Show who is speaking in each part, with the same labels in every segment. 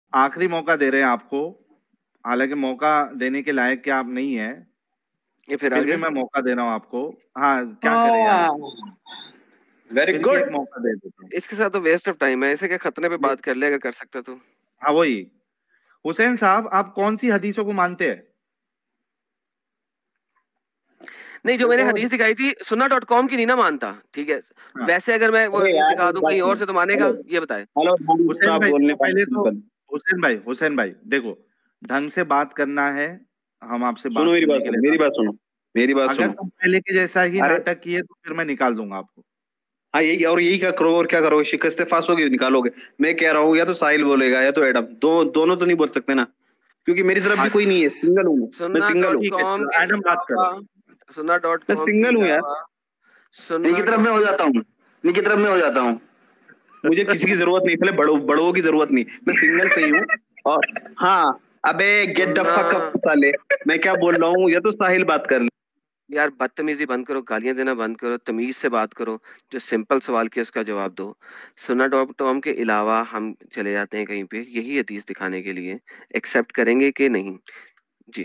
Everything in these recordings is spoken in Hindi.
Speaker 1: आखिरी मौका दे रहे हैं आपको, हालांकि मौका देने के लायक क्या आप नहीं है,
Speaker 2: ये फिर
Speaker 1: भी
Speaker 2: आगे
Speaker 1: मैं मौका दे रहा हूँ आपको। हाँ, क्या करें यार,
Speaker 3: वेरी
Speaker 1: फिर भी एक
Speaker 3: गुड।
Speaker 1: मौका दे देता हूँ।
Speaker 2: इसके साथ तो वेस्ट ऑफ टाइम है, इसे क्या खतने पे बात कर ले अगर कर सकता तो।
Speaker 1: हाँ वही, हुसैन साहब आप कौन सी हदीसों को मानते हैं?
Speaker 2: नहीं, जो मैंने हदीस दिखाई थी सुन्ना.com की नहीं ना मानता, ठीक है।
Speaker 1: हाँ।
Speaker 2: वैसे अगर मैं वो
Speaker 3: अरे
Speaker 2: हदीस
Speaker 3: यार
Speaker 2: दिखा
Speaker 3: एक
Speaker 2: दूं
Speaker 3: बात
Speaker 2: कहीं और
Speaker 3: सुनो,
Speaker 2: से तो मानेगा,
Speaker 3: हेलो
Speaker 2: ये बताए।
Speaker 3: हेलो,
Speaker 1: हुसैन
Speaker 3: स्टॉप
Speaker 1: भाई
Speaker 3: बोलने
Speaker 1: देखो,
Speaker 3: वाले
Speaker 1: पहले तो
Speaker 3: सिंपल।
Speaker 1: हुसैन भाई देखो, ढंग से बात करना है, हम आपसे
Speaker 3: सुनो
Speaker 1: बात
Speaker 3: मेरी
Speaker 1: करने
Speaker 3: बात
Speaker 1: के
Speaker 3: सुनो,
Speaker 1: लिए
Speaker 3: मेरी
Speaker 1: राजी
Speaker 3: बात सुनो, मेरी बात
Speaker 1: हैं। अगर
Speaker 3: सुनो।
Speaker 1: तुम पहले के जैसा ही
Speaker 3: अरे
Speaker 1: नाटक किए तो फिर मैं निकाल दूंगा आपको।
Speaker 3: हाँ, यही और यही क्या करोगे, और क्या करोगे, शिकस्त फासोगे, निकालोगे। मैं कह रहा हूँ या तो साहिल बोलेगा या तो एडम, दोनों तो नहीं बोल सकते ना, क्योंकि मेरी तरफ भी कोई नहीं है, सिंगल हूँ मैं,
Speaker 2: सुन्ना
Speaker 3: सिंगल
Speaker 2: डॉट
Speaker 3: हूँ,
Speaker 1: ठीक है,
Speaker 2: कॉम
Speaker 1: चलो
Speaker 2: के
Speaker 1: एडम बात करो।
Speaker 2: अलावा सुन्ना डॉट
Speaker 3: मैं
Speaker 2: कॉम के
Speaker 3: सिंगल हूँ यार।
Speaker 2: अलावा
Speaker 3: इनकी
Speaker 2: सुन्ना
Speaker 3: तरफ मैं हो जाता हूँ, इनकी तरफ मैं हो जाता हूँ, मुझे किसी की जरूरत नहीं, पहले बड़ों की जरूरत नहीं, मैं सिंगल से ही हूँ। और हाँ, अबे गेट द फक अप साले, मैं क्या बोल रहा हूँ, या तो साहिल बात कर ले।
Speaker 2: यार बदतमीजी बंद करो, गालियां देना बंद करो, तमीज से बात करो, जो सिंपल सवाल किया उसका जवाब दो। सुन्ना डॉट कॉम के अलावा हम चले जाते हैं कहीं पे यही हदीस दिखाने के लिए, एक्सेप्ट करेंगे कि नहीं? जी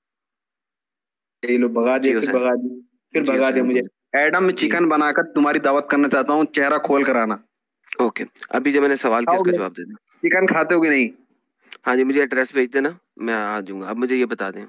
Speaker 3: ये लो भगा
Speaker 2: जी
Speaker 3: दिया, फिर
Speaker 2: हुसैन,
Speaker 3: भगा दिया, फिर
Speaker 2: जी
Speaker 3: भगा दिया
Speaker 2: हुसैन
Speaker 3: मुझे। एडम, मैं
Speaker 2: जी
Speaker 3: चिकन बनाकर तुम्हारी दावत करना चाहता हूँ, चेहरा खोल कर आना।
Speaker 2: ओके, अभी जो मैंने सवाल किया उसका
Speaker 3: खाओगे?
Speaker 2: जवाब दे दें।
Speaker 3: चिकन खाते हो कि नहीं?
Speaker 2: हाँ जी, मुझे एड्रेस भेज देना, मैं आ जाऊंगा। अब मुझे ये बता दें,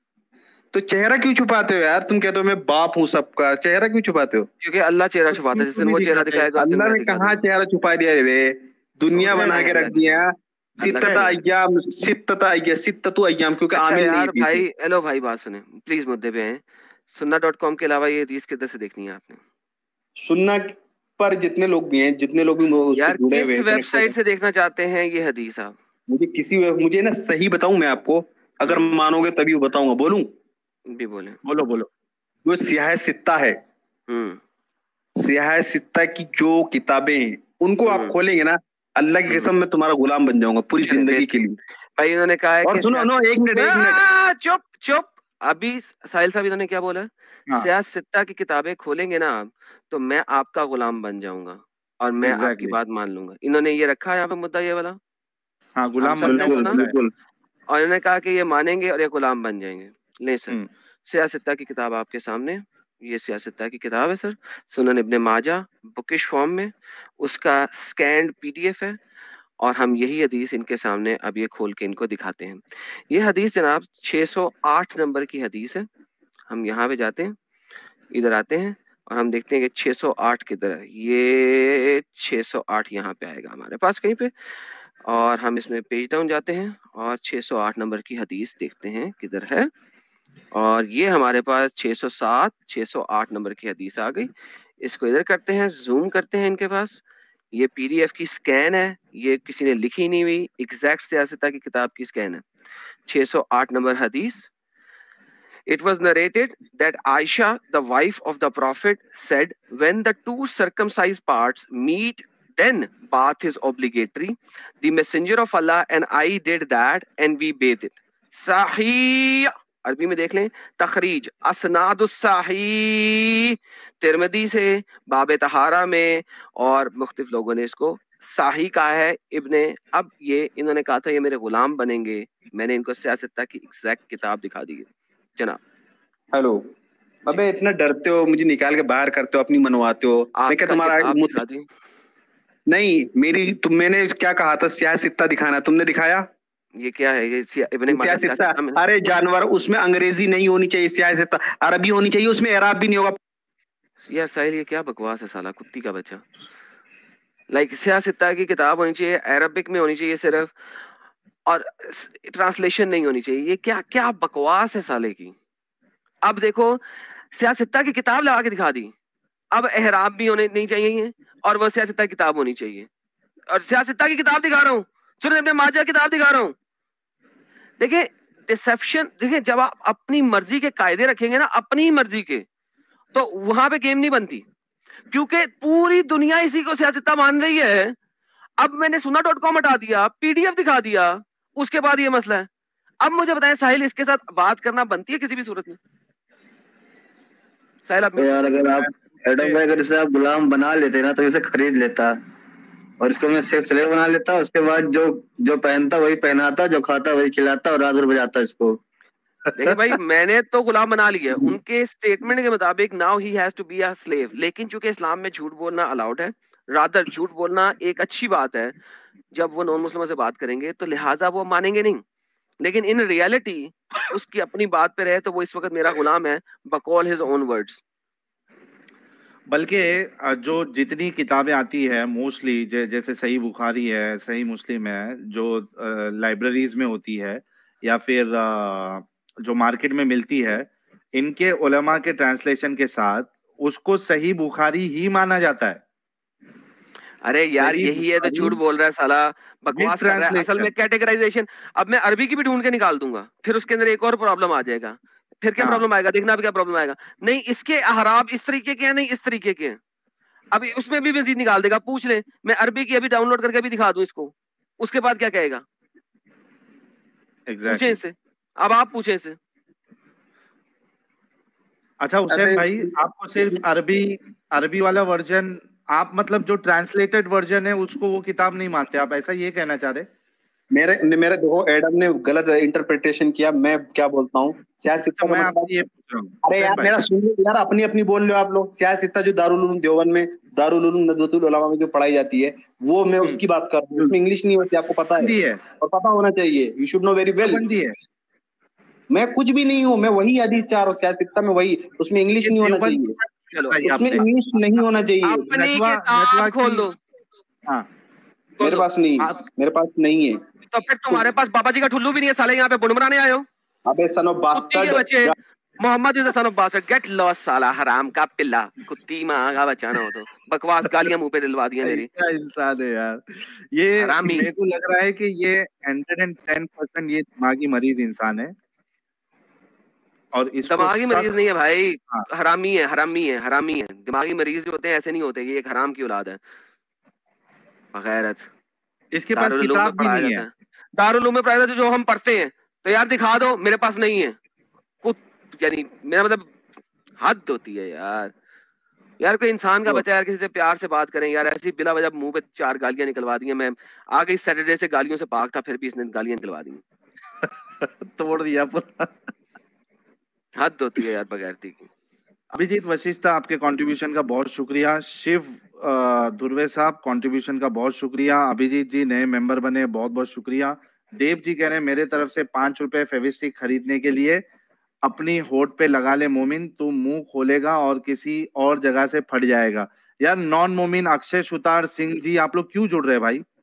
Speaker 3: तो चेहरा क्यों छुपाते हो यार, तुम कहते हो मैं बाप हूँ सबका, चेहरा क्यों छुपाते हो?
Speaker 2: क्योंकि अल्लाह चेहरा
Speaker 1: तो
Speaker 2: छुपाता
Speaker 1: क्यों
Speaker 2: है, जिस
Speaker 1: क्यों
Speaker 2: दिन
Speaker 1: नहीं
Speaker 2: वो चेहरा
Speaker 1: दिखाते?
Speaker 2: दिखाएगा उस दिन
Speaker 3: अल्लाह
Speaker 2: मैं
Speaker 3: ने
Speaker 2: दिखा
Speaker 3: कहाँ
Speaker 2: दूंगा।
Speaker 3: चेहरा छुपा दिया रे, दुनिया
Speaker 2: हुसैन
Speaker 3: बना
Speaker 2: है
Speaker 3: के
Speaker 2: अल्लाह
Speaker 3: रख
Speaker 2: की
Speaker 3: दिया।
Speaker 2: अल्लाह की
Speaker 3: सित्तता
Speaker 2: तरफ।
Speaker 3: अय्याम, सित्तता अय्याम, सित्ततु अय्याम, क्योंकि
Speaker 2: अच्छा
Speaker 3: आमिल नहीं है
Speaker 2: यार
Speaker 3: पीछे।
Speaker 2: भाई, हेलो भाई, बात सुने प्लीज, मुद्दे पे हैं। सुन्ना.com के अलावा ये हदीस किधर से देखनी है आपने?
Speaker 3: सुनना पर जितने लोग भी हैं, जितने लोग भी उस पर
Speaker 2: यार
Speaker 3: जुड़े हुए
Speaker 2: किस
Speaker 3: हैं, कनेक्टेड
Speaker 2: वेबसाइट
Speaker 3: है,
Speaker 2: से देखना चाहते हैं ये हदीस आप?
Speaker 3: मुझे ना सही बताऊं मैं आपको, अगर मानोगे तभी बताऊंगा, बोलूं?
Speaker 2: भी बोले।
Speaker 1: बोलो बोलो।
Speaker 3: जो सियाह सित्ता है,
Speaker 2: हम्म
Speaker 3: सियाह सित्ता की जो किताबें हैं, उनको आप
Speaker 2: हम्म
Speaker 3: खोलेंगे ना, अल्लाह की कसम मैं तुम्हारा गुलाम बन जाऊंगा पूरी
Speaker 2: चले
Speaker 3: जिंदगी
Speaker 2: बेहतर।
Speaker 3: के लिए।
Speaker 2: भाई इन्होंने कहा है
Speaker 3: और
Speaker 2: कि
Speaker 3: सुनो, नो, एक मिनट, एक मिनट।
Speaker 2: चुप चुप। अभी साहिल साहब इन्होंने क्या बोला?
Speaker 1: हाँ
Speaker 2: सियासत्ता की किताबें खोलेंगे ना आप, तो मैं आपका गुलाम बन जाऊंगा और मैं आपकी
Speaker 1: एग्जैक्टली,
Speaker 2: बात मान लूंगा। इन्होंने ये रखा है यहाँ पे मुद्दा, ये वाला
Speaker 1: हाँ
Speaker 2: हम
Speaker 1: गुलाम
Speaker 2: सब
Speaker 1: बन
Speaker 2: ने
Speaker 1: जाऊंगा
Speaker 3: बिल्कुल
Speaker 2: सुना,
Speaker 1: बोला है।
Speaker 3: बिल्कुल।
Speaker 2: और इन्होंने कहा कि ये मानेंगे और ये गुलाम बन जाएंगे। नहीं सर,
Speaker 1: हम्म।
Speaker 2: सियासत्ता की किताब आपके सामने, ये सियासत्ता की किताब है सर, सुनन इब्ने माजा बुकिश फॉर्म में, उसका स्कैन्ड पीडीएफ है, और हम यही हदीस इनके सामने अब ये खोल के इनको दिखाते हैं। ये हदीस जनाब 608 नंबर की हदीस है। हम यहाँ पे जाते हैं, इधर आते हैं, और हम देखते हैं कि 608 किधर है। ये 608 यहाँ पे आएगा हमारे पास कहीं पे, और हम इसमें पेज डाउन जाते हैं और 608 नंबर की हदीस देखते हैं किधर है। और ये हमारे पास 607 608 नंबर की हदीस आ गई। इसको इधर करते हैं, जूम करते हैं इनके पास। ये पीडीएफ की स्कैन है, ये किसी ने लिखी नहीं हुई, एग्जैक्ट सियासता की किताब की स्कैन है। 608 नंबर हदीस। It was narrated that Aisha, the wife of the Prophet, said, when the two circumcised parts meet, then bath is obligatory. The Messenger of Allah and I did that and we bathed. Sahih, अरबी में देख लें, तखरीज असनादुस्साही, तिरमिदी से, बाब तहारा में, और मुख्तलिफ लोगों ने इसको साही कहा है। इब्ने, अब ये इन्होंने कहा था ये मेरे गुलाम बनेंगे, मैंने इनको सियासत की एग्जैक्ट किताब दिखा दी है जनाब।
Speaker 3: हेलो, अबे इतना डरते हो, मुझे निकाल के बाहर करते हो, अपनी मनवाते हो, मैं क्या
Speaker 2: आपका
Speaker 3: तुम्हारा
Speaker 2: किताब दिखा दी?
Speaker 3: नहीं, मैंने क्या कहा था, सियाह सित्ता दिखाना, तुमने दिखाया?
Speaker 2: ये क्या है? ये इब्ने माजा
Speaker 3: सियासत्ता,
Speaker 2: सियासत में।
Speaker 3: अरे जानवर, उसमें अंग्रेजी नहीं होनी चाहिए, सियासत्ता अरबी होनी चाहिए, उसमें एराब भी नहीं होगा।
Speaker 2: यार साहिल, ये क्या बकवास है साला, कुत्ती का बच्चा। लाइक सियासत्ता की किताब होनी चाहिए, अरबिक में होनी चाहिए सिर्फ, और ट्रांसलेशन नहीं होनी चाहिए। ये क्या क्या बकवास है साले की। अब देखो, सियासत्ता की किताब लगा के दिखा दी, अब एहराब भी होने नहीं चाहिए, और वह सियासत्ता की किताब होनी चाहिए, और सियासत्ता की किताब दिखा रहा हूँ, सुन इब्ने माजा किताब दिखा रहा हूँ। देखिए डिसेप्शन, देखिए जब आप अपनी मर्जी के कायदे रखेंगे ना, अपनी मर्जी के, तो वहां पे गेम नहीं बनती, क्योंकि पूरी दुनिया इसी को सियासत्ता मान रही है। अब मैंने सुन्ना.com हटा दिया, पीडीएफ दिखा दिया, उसके बाद ये मसला है। अब मुझे बताएं साहिल, इसके साथ बात करना बनती है किसी भी सूरत में? साहिल आप
Speaker 4: तो यार अगर आप एडम भाई, अगर इसे आप गुलाम बना लेते ना तो इसे खरीद लेता।
Speaker 3: और इसको मैं सेक्स स्लेव बना लेता, उसके बाद जो पहनता वही पहनाता, जो खाता वही खिलाता और रात भर बजाता इसको।
Speaker 2: देखिए भाई, मैंने तो गुलाम बना लिया उनके स्टेटमेंट के मुताबिक, now he has to be a slave. लेकिन चूंकि इस्लाम में झूठ बोलना अलाउड है, रादर झूठ बोलना एक अच्छी बात है जब वो नॉन मुस्लिमों से बात करेंगे, तो लिहाजा वो मानेंगे नहीं। लेकिन इन रियलिटी उसकी अपनी बात पे रहे तो वो इस वक्त मेरा गुलाम है, बकॉल हिज ओन वर्ड्स।
Speaker 1: बल्कि जो जितनी किताबें आती है मोस्टली, जैसे सही बुखारी है, सही मुस्लिम है, जो लाइब्रेरीज में होती है या फिर जो मार्केट में मिलती है, इनके उलमा के ट्रांसलेशन के साथ उसको सही बुखारी ही माना जाता है।
Speaker 2: अरे यार,
Speaker 1: सही
Speaker 2: यही है तो झूठ
Speaker 1: बुखारी
Speaker 2: बोल रहा है साला, बकवास कर रहा है। असल
Speaker 1: ट्रांसलेशन।
Speaker 2: में कैटेगराइजेशन, अब मैं अरबी की भी ढूंढ के निकाल दूंगा, फिर उसके अंदर एक और प्रॉब्लम आ जाएगा। फिर क्या
Speaker 1: हाँ,
Speaker 2: प्रॉब्लम आएगा, देखना अभी क्या प्रॉब्लम आएगा। नहीं, इसके अहराब इस तरीके के हैं, नहीं इस तरीके के हैं। अभी उसमें भी मजीद निकाल देगा, पूछ ले। मैं अरबी की अभी डाउनलोड करके भी दिखा दूं इसको, उसके बाद क्या कहेगा? पूछे
Speaker 1: एग्जैक्टली।
Speaker 2: इसे, अब आप पूछे इसे।
Speaker 1: अच्छा हुसैन भाई, आपको सिर्फ अरबी अरबी वाला वर्जन, आप मतलब जो ट्रांसलेटेड वर्जन है उसको वो किताब नहीं मानते, आप ऐसा ये कहना चाह रहे?
Speaker 3: मेरे देखो, एडम ने गलत इंटरप्रिटेशन किया। मैं क्या बोलता हूँ, सियासित्ता का
Speaker 1: मैं
Speaker 3: मतलब।
Speaker 1: आपसे ये पूछ रहा हूँ
Speaker 3: अरे
Speaker 1: हुसैन
Speaker 3: यार
Speaker 1: भाई।
Speaker 3: मेरा सुनिए यार, अपनी अपनी बोल रहे हो आप लोग। सियासित्ता जो दारुल उलूम देवबंद में, दारुल उलूम नदवतुल उलमा में जो पढ़ाई जाती है, वो मैं उसकी बात कर रहा हूँ। उसमें इंग्लिश नहीं होती, आपको पता
Speaker 1: बंदी
Speaker 3: है
Speaker 1: है,
Speaker 3: और पता होना चाहिए। You should know very well.
Speaker 1: बंदी है।
Speaker 3: मैं कुछ भी नहीं हूँ, मैं वही हदीस चाह रहा हूँ, सियासित्ता में वही। उसमें इंग्लिश
Speaker 1: ये
Speaker 3: नहीं होना
Speaker 1: देवबंद की
Speaker 3: चाहिए,
Speaker 1: बात
Speaker 2: चलो,
Speaker 1: बताई
Speaker 3: उसमें
Speaker 1: आपने।
Speaker 3: इंग्लिश नहीं होना चाहिए।
Speaker 2: अपनी
Speaker 1: नजवा
Speaker 2: किताब
Speaker 1: नजवा
Speaker 2: खोल
Speaker 1: की।
Speaker 2: दो,
Speaker 1: हाँ,
Speaker 2: खोल
Speaker 3: मेरे
Speaker 2: दो।
Speaker 3: पास नहीं,
Speaker 1: आप
Speaker 3: मेरे पास नहीं है।
Speaker 2: तो फिर तुम्हारे पास बाबा जी का ठुल्लू भी नहीं है साले, यहाँ पे बुन बनाने आए हो?
Speaker 3: अबे सन ऑफ
Speaker 2: कुत्ती के
Speaker 3: बास्टर्ड।
Speaker 2: बच्चे, Mohammed is the son of bastard, get lost साला, हराम का पिल्ला, कुत्ती माँ का बच्चा ना हो तो। बकवास गालियां मुंह पे दिलवा दी है मेरी,
Speaker 1: ऐसा इंसान है यार। ये
Speaker 2: हरामी।
Speaker 1: मेरे को लग रहा है कि ये 110% ये दिमागी मरीज इंसान है और इसको
Speaker 2: दिमागी मरीज नहीं है
Speaker 1: सख्त।
Speaker 2: भाई,
Speaker 1: हाँ,
Speaker 2: हरामी है, हरामी है, हरामी है। दिमागी मरीज जो होते हैं ऐसे नहीं होते, ये एक हराम की औलाद है, बगैरत।
Speaker 1: इसके पास
Speaker 2: दारुल उलूम में
Speaker 1: किताब भी
Speaker 2: पढ़ाया
Speaker 1: नहीं
Speaker 2: जाता
Speaker 1: है।
Speaker 2: है, दारुल उलूम में पढ़ाया जाता है जो हम पढ़ते हैं। तो यार दिखा दो, मेरे पास नहीं है। कुछ यानी मेरा मतलब हद होती है यार। यार कोई इंसान का
Speaker 1: तो
Speaker 2: बच्चा यार किसी से प्यार से बात करें यार, ऐसी बिला वजह मुंह पे 4 गालियां निकलवा दी हैं। मैं आ गई सैटरडे से गालियों से पाक था, फिर भी इसने गालियां निकलवा दी।
Speaker 1: तोड़ दिया पूरा।
Speaker 2: हद होती है यार बगैरती की।
Speaker 1: अभिजीत वशिष्ठ, आपके कंट्रीब्यूशन का बहुत शुक्रिया। शिव धुर्वे साहब, कंट्रीब्यूशन का बहुत शुक्रिया। अभिजीत जी नए मेंबर बने, बहुत बहुत शुक्रिया। देव जी कह रहे हैं मेरे तरफ से 5 रुपए फेविस्टिक खरीदने के लिए। अपनी होठ पे लगा ले मोमिन, तू मुंह खोलेगा और किसी और जगह से फट जाएगा। यार नॉन मोमिन अक्षय सुतार सिंह जी, आप लोग क्यों जुड़ रहे हैं भाई?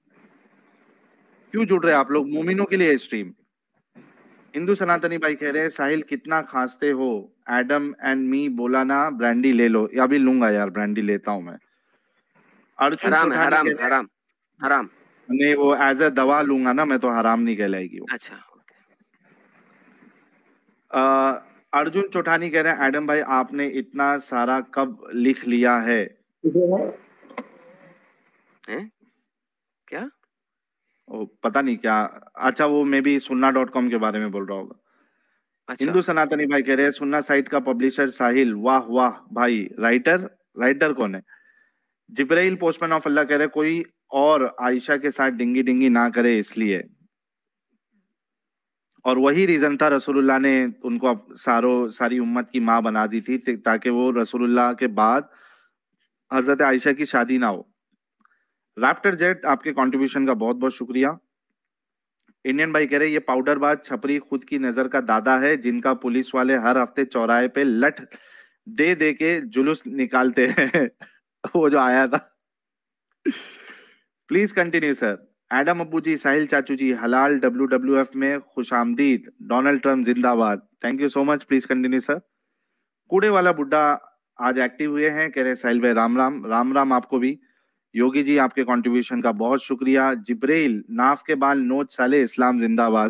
Speaker 1: क्यों जुड़ रहे हैं आप लोग? मोमिनों के लिए स्ट्रीम। हिंदू सनातनी भाई कह रहे हैं साहिल कितना खांसते हो, एडम एंड मी बोला ना ब्रांडी ले लो। या अभी लूंगा यार, ब्रांडी लेता हूं मैं। अर्जुन
Speaker 2: हराम है,
Speaker 1: चौठानी
Speaker 2: हराम
Speaker 1: कह रहे
Speaker 2: हराम हराम।
Speaker 1: हैं नहीं, वो एज अ दवा लूंगा ना मैं, तो हराम नहीं कहलाएगी वो।
Speaker 2: अच्छा okay।
Speaker 1: अर्जुन चौठानी कह रहे हैं एडम भाई आपने इतना सारा कब लिख लिया है?
Speaker 2: हैं? क्या?
Speaker 1: ओ, पता नहीं क्या। अच्छा, वो मे बी सुन्ना.com के बारे में बोल रहा होगा।
Speaker 2: अच्छा,
Speaker 1: हिंदू सनातनी भाई कह रहे हैं सुन्ना साइट का पब्लिशर साहिल, वाह वाह भाई। राइटर, राइटर कौन है? जिब्राइल पोस्टमैन ऑफ अल्लाह कह रहे कोई और आयशा के साथ डिंगी डिंगी ना करे इसलिए। और वही रीजन था, रसूलुल्लाह ने उनको सारी उम्मत की माँ बना दी थी ताकि वो रसूलुल्लाह के बाद हजरत आयशा की शादी ना हो। रैप्टर जेट, आपके कंट्रीब्यूशन का बहुत बहुत शुक्रिया। इंडियन भाई कह रहे ये पाउडरबाज छपरी खुद की नजर का दादा है, जिनका पुलिस वाले हर हफ्ते चौराहे पे लठ दे दे के जुलूस निकालते हैं। वो जो आया था। Please continue sir. एडम अब्बू जी, साहिल चाचू जी, हलाल WWF में खुशामदीद, डोनाल्ड ट्रम्प जिंदाबाद। Thank you so much, please continue sir. कूड़े वाला बुड्ढा आज एक्टिव हुए हैं, कह रहे साहिल भाई राम राम। राम राम आपको भी। योगी जी, आपके कंट्रीब्यूशन का बहुत शुक्रिया। जिब्रेल, नाफ के बाल नोच साले, इस्लाम जिंदाबाद।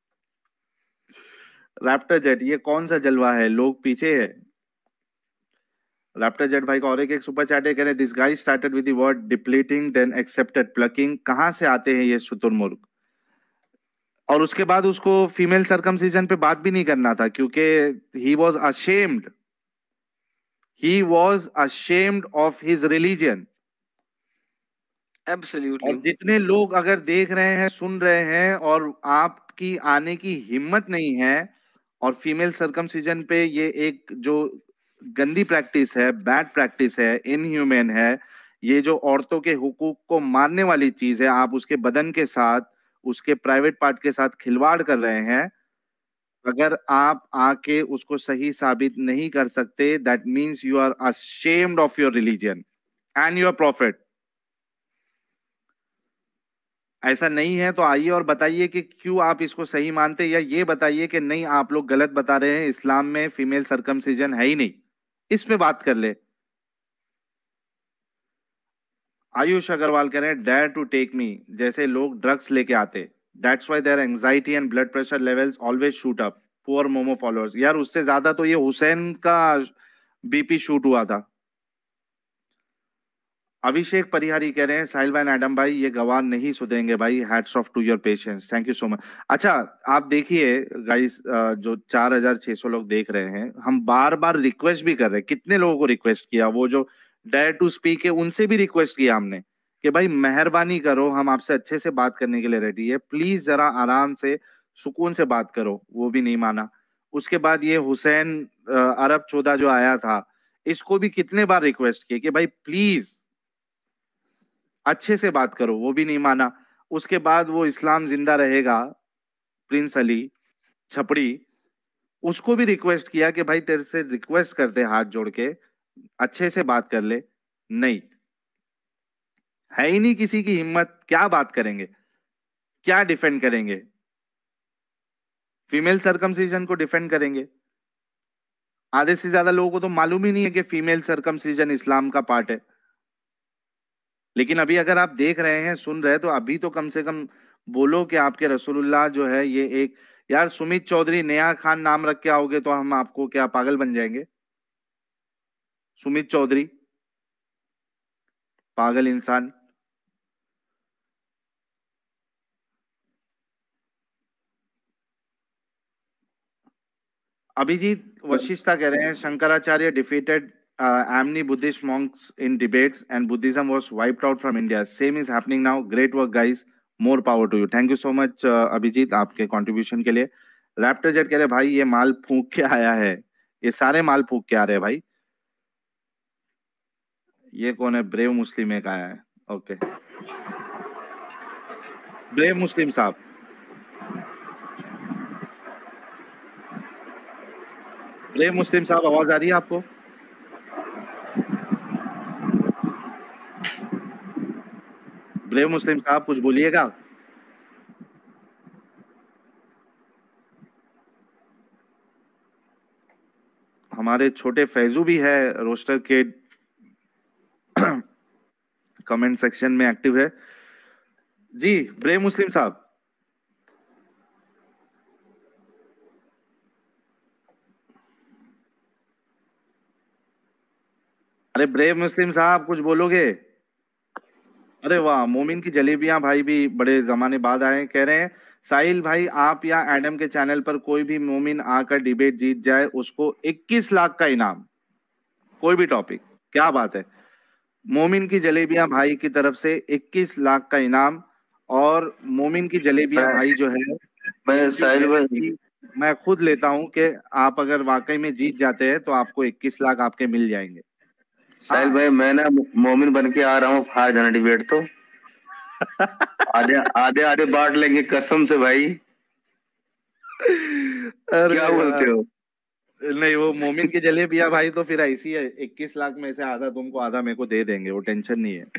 Speaker 1: रैप्टर जेट, ये कौन सा जलवा है, लोग पीछे है। रैप्टर जेट भाई का और एक सुपर चैट है, कह रहे this guy started with the word depleting then accepted plucking. कहां से आते हैं ये शुतुरमुर्ग? और उसके बाद उसको फीमेल सरकमसिजन पे बात भी नहीं करना था, क्योंकि he was ashamed, he was ashamed of his religion.
Speaker 2: Absolutely.
Speaker 1: और जितने लोग अगर देख रहे हैं, सुन रहे हैं और आपकी आने की हिम्मत नहीं है, और फीमेल सर्कमसिजन पे ये एक जो गंदी प्रैक्टिस है, बैड प्रैक्टिस है, इनह्यूमन है, ये जो औरतों के हुकूक को मारने वाली चीज है, आप उसके बदन के साथ, उसके प्राइवेट पार्ट के साथ खिलवाड़ कर रहे हैं, अगर आप आके उसको सही साबित नहीं कर सकते, that means you are ashamed of your religion and your profit. ऐसा नहीं है तो आइए और बताइए कि क्यों आप इसको सही मानते, या ये बताइए कि नहीं आप लोग गलत बता रहे हैं, इस्लाम में फीमेल सर्कमसिजन है ही नहीं। इस पे बात कर ले। आयुष अग्रवाल कह रहे हैं डेयर टू टेक मी, जैसे लोग ड्रग्स लेके आते, that's why their anxiety and blood pressure levels always shoot up. Poor momo followers. यार उससे ज्यादा तो ये हुसैन का बीपी शूट हुआ था। अभिषेक परिहारी कह रहे हैं साहिल भाई एडम भाई ये गवाह नहीं सुधरेंगे भाई, hats off to your patience, thank you so much. अच्छा आप देखिए गाइस, जो 4,600 लोग देख रहे हैं, हम बार बार रिक्वेस्ट भी कर रहे हैं, कितने लोगों को रिक्वेस्ट किया, वो जो डेयर टू स्पीक है उनसे भी रिक्वेस्ट किया हमने कि भाई मेहरबानी करो, हम आपसे अच्छे से बात करने के लिए रेडी है, प्लीज जरा आराम से सुकून से बात करो, वो भी नहीं माना। उसके बाद ये हुसैन अरब चौदह जो आया था, इसको भी कितने बार रिक्वेस्ट किए कि भाई प्लीज अच्छे से बात करो, वो भी नहीं माना। उसके बाद वो इस्लाम जिंदा रहेगा प्रिंस अली छपड़ी, उसको भी रिक्वेस्ट किया कि भाई तेरे से रिक्वेस्ट करते हाथ जोड़ के अच्छे से बात कर ले, नहीं, है ही नहीं किसी की हिम्मत। क्या बात करेंगे, क्या डिफेंड करेंगे, फीमेल सर्कमसिजन को डिफेंड करेंगे? आधे से ज्यादा लोगों को तो मालूम ही नहीं है कि फीमेल सर्कमसिजन इस्लाम का पार्ट है। लेकिन अभी अगर आप देख रहे हैं, सुन रहे हैं, तो अभी तो कम से कम बोलो कि आपके रसूलुल्लाह जो है ये एक, यार सुमित चौधरी नेहा खान नाम रख के आओगे तो हम आपको क्या पागल बन जाएंगे? सुमित चौधरी, पागल इंसान। अभिजीत वशिष्ठा कह रहे हैं Shankaracharya defeated Amni Buddhist monks in debates and Buddhism was wiped out from India. Same is happening now. Great work, guys. More power to you. Thank you so much, Abhijit, आपके कंट्रीब्यूशन के लिए। रैप्टर जेट कह रहे भाई ये माल फूंक के आया है, ये सारे माल फूंक के आ रहे हैं भाई। ये कौन है? ब्रेव मुस्लिम एक आया है, ओके। ब्रेव मुस्लिम साहब, ब्रेव मुस्लिम साहब आवाज आ रही है आपको? ब्रेव मुस्लिम साहब कुछ बोलिएगा। हमारे छोटे फैजू भी है रोस्टर के कमेंट सेक्शन में एक्टिव है जी। ब्रेव मुस्लिम साहब, अरे ब्रेव मुस्लिम साहब कुछ बोलोगे? अरे वाह, मोमिन की जलेबियां भाई भी बड़े जमाने बाद आए, कह रहे हैं साहिल भाई आप या एडम के चैनल पर कोई भी मोमिन आकर डिबेट जीत जाए उसको 21 लाख का इनाम, कोई भी टॉपिक। क्या बात है, मोमिन की जलेबियां भाई की तरफ से 21 लाख का इनाम। और मोमिन की जलेबियां भाई जो है,
Speaker 3: मैं साहिल भाई,
Speaker 1: मैं खुद लेता हूं कि आप अगर वाकई में जीत जाते हैं तो आपको 21 लाख आपके मिल जाएंगे।
Speaker 3: साहिल भाई मैं ना मोमिन बन के आ रहा हूँ, हार जाना डिबेट तो आधे आधे आधे बांट लेंगे कसम से भाई। क्या बोलते हो?
Speaker 1: नहीं वो मोमिन की जलेबियां भाई तो फिर ऐसी है, 21 लाख में से आधा तुमको आधा मेरे को दे देंगे, वो टेंशन नहीं है।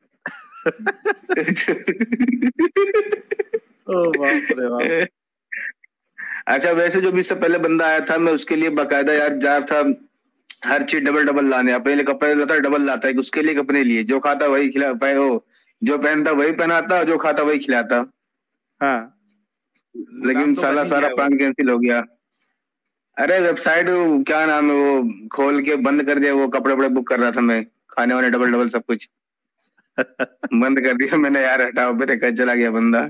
Speaker 1: ओ बाप रे बाप।
Speaker 3: अच्छा वैसे जो भी इससे पहले बंदा आया था, मैं उसके लिए बकायदा यार जा था हर चीज डबल डबल लाने, अपने लिए कपड़े लाता डबल लाता है, उसके लिए अपने लिए जो खाता वही खिला पाए, हो जो पहनता वही पहनाता, जो खाता वही खिलाता।
Speaker 1: हाँ,
Speaker 3: लेकिन
Speaker 1: तो
Speaker 3: साला
Speaker 1: बन ही
Speaker 3: सारा
Speaker 1: गया
Speaker 3: प्लान कैंसिल हो गया। अरे वेबसाइट क्या नाम है वो खोल के बंद कर दिया, वो कपड़े वपड़े बुक कर रहा था मैं, खाने वाने डबल डबल सब कुछ बंद कर दिया मैंने यार, हटाओ, मेरे कहा चला गया बंदा।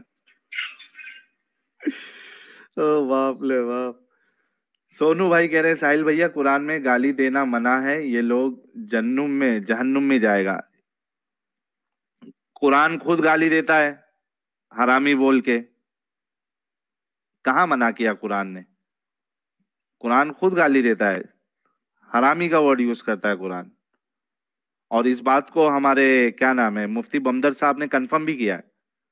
Speaker 1: ओ बाप ले बाप। सोनू भाई कह रहे हैं साहिल भैया कुरान में गाली देना मना है, ये लोग जहन्नुम में जाएगा। कुरान खुद गाली देता है हरामी बोल के। कहाँ मना किया कुरान ने? कुरान खुद गाली देता है, हरामी का वर्ड यूज करता है कुरान। और इस बात को हमारे क्या नाम है मुफ्ती बमदर साहब ने कंफर्म भी किया है।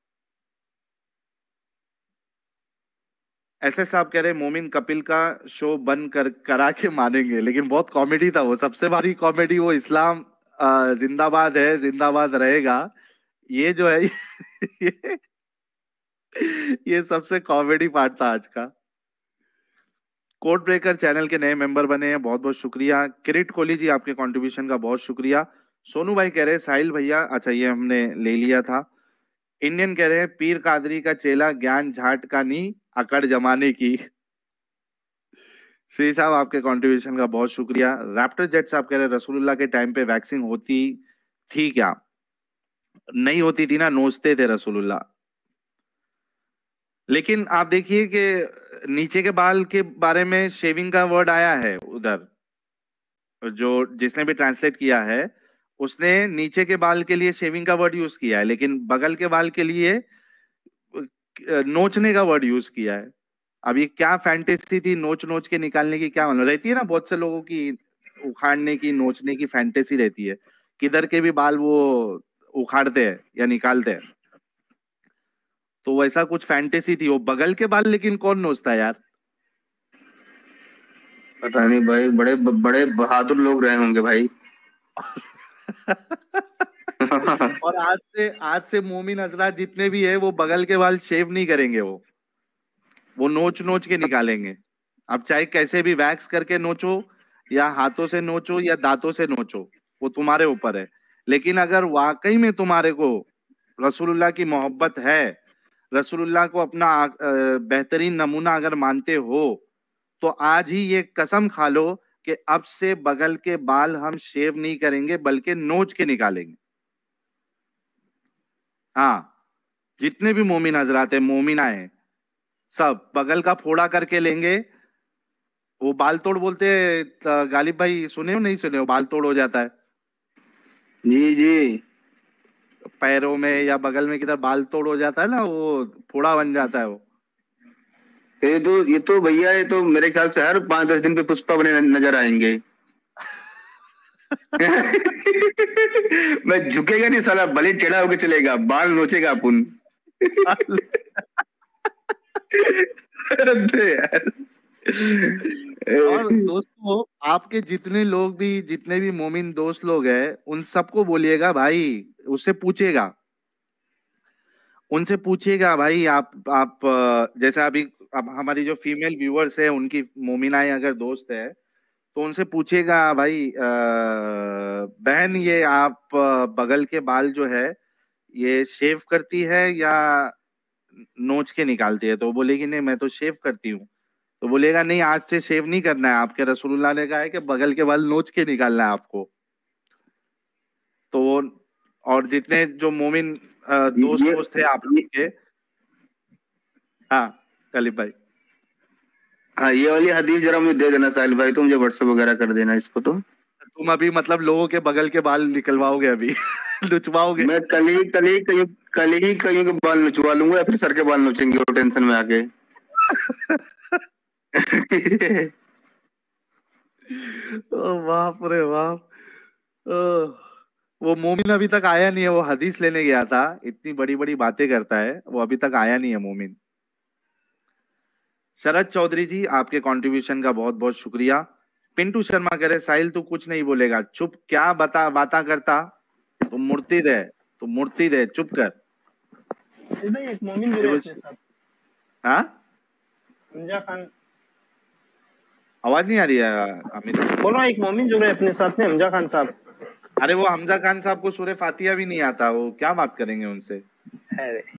Speaker 1: ऐसे साहब कह रहे मोमिन कपिल का शो बंद करा के मानेंगे, लेकिन बहुत कॉमेडी था वो, सबसे बड़ी कॉमेडी वो इस्लाम जिंदाबाद है, जिंदाबाद रहेगा, ये जो है ये, ये सबसे कॉमेडी पार्ट था आज का। कोड ब्रेकर चैनल के नए मेंबर बने हैं, बहुत बहुत शुक्रिया। किरीट कोहली जी आपके कंट्रीब्यूशन का बहुत शुक्रिया। सोनू भाई कह रहे हैं साहिल भैया, अच्छा ये हमने ले लिया था। इंडियन कह रहे हैं पीर कादरी का चेला ज्ञान झाट का नी अकड़ जमाने की। श्री साहब आपके कंट्रीब्यूशन का बहुत शुक्रिया। रैप्टर जेट साहब कह रहे हैं रसूलुल्लाह के टाइम पे वैक्सीन होती थी क्या? नहीं होती थी ना, नोचते थे रसूलुल्लाह। लेकिन आप देखिए कि नीचे के बाल के बारे में शेविंग का वर्ड आया है उधर, जो जिसने भी ट्रांसलेट किया है उसने नीचे के बाल के लिए शेविंग का वर्ड यूज किया है, लेकिन बगल के बाल के लिए नोचने का वर्ड यूज किया है। अब ये क्या फैंटेसी थी नोच नोच के निकालने की, क्या मालूम रहती है ना बहुत से लोगों की, उखाड़ने की नोचने की फैंटेसी रहती है, किधर के भी बाल वो उखाड़ते हैं या निकालते हैं। तो वैसा कुछ फैंटेसी थी वो बगल के बाल, लेकिन कौन नोचता है यार?
Speaker 3: पता नहीं भाई, बड़े बड़े बहादुर लोग रहे होंगे भाई।
Speaker 1: और आज से मोमिन हजरात जितने भी है वो बगल के बाल शेव नहीं करेंगे, वो नोच नोच के निकालेंगे। अब चाहे कैसे भी वैक्स करके नोचो या हाथों से नोचो या दांतों से नोचो, वो तुम्हारे ऊपर है। लेकिन अगर वाकई में तुम्हारे को रसूलुल्लाह की मोहब्बत है, रसूलुल्लाह को अपना बेहतरीन नमूना अगर मानते हो, तो आज ही ये कसम खा लो कि अब से बगल के बाल हम शेव नहीं करेंगे बल्कि नोच के निकालेंगे। हाँ, जितने भी मोमिन हजरात है, मोमिना है, सब बगल का फोड़ा करके लेंगे। वो बाल तोड़ बोलते हैं, गालिब भाई सुने हो नहीं सुने हो? बाल तोड़ हो जाता है
Speaker 3: जी जी,
Speaker 1: पैरों में या बगल में किधर बाल तोड़ हो जाता है ना, वो फोड़ा बन जाता है वो।
Speaker 3: ये तो भैया, ये तो मेरे ख्याल से हर 5-10 दिन पे पुष्पा बने नजर आएंगे। मैं झुकेगा नहीं साला, भले टेढ़ा होके चलेगा, बाल नोचेगा अपन।
Speaker 1: और दोस्तों आपके जितने भी मोमिन दोस्त लोग हैं, उन सबको बोलिएगा भाई, उससे पूछेगा, उनसे पूछिएगा भाई, आप जैसे अभी अब हमारी जो फीमेल व्यूअर्स है उनकी मोमिनाएं अगर दोस्त है तो उनसे पूछिएगा भाई बहन ये आप बगल के बाल जो है ये शेव करती है या नोच के निकालती है? तो वो बोलेगी नहीं मैं तो शेव करती हूँ। तो बोलेगा नहीं आज से शेव नहीं करना है, आपके रसूलुल्लाह ने कहा है कि बगल के बाल नोच के निकालना है आपको। तो और जितने जो मोमिन दोस्त थे आप लोग के, हाँ कलीब भाई,
Speaker 3: हाँ ये वाली हदीस जरा मुझे दे देना साहिल भाई, तो मुझे व्हाट्सएप वगैरह कर देना इसको। तो
Speaker 1: तुम अभी मतलब लोगों के बगल के बाल निकलवाओगे अभी? लुचवाओगे?
Speaker 3: मैं कल ही कहीं के बाल नचवा लूंगा, या फिर सर के बाल नोचेंगे वो टेंशन में आके।
Speaker 1: बाप रे बाप। वो मोमिन अभी तक आया नहीं है, वो हदीस लेने गया था, इतनी बड़ी बड़ी बातें करता है, वो अभी तक आया नहीं है मोमिन। शरद चौधरी जी आपके कंट्रीब्यूशन का बहुत बहुत शुक्रिया। पिंटू शर्मा कह रहे साहिल तू कुछ नहीं बोलेगा, चुप, क्या बाता करता, तू मूर्ति दे, चुप कर।
Speaker 4: भाई एक मोमिन जुड़े अपने साथ।
Speaker 1: हाँ
Speaker 4: हमजा खान,
Speaker 1: आवाज नहीं आ रही है अमित?
Speaker 4: बोल रहा एक मोमिन जुड़े अपने साथ में, हमजा खान साहब।
Speaker 1: अरे वो हमजा खान साहब को सूरह फातिहा भी नहीं आता, वो क्या बात करेंगे उनसे?
Speaker 4: अरे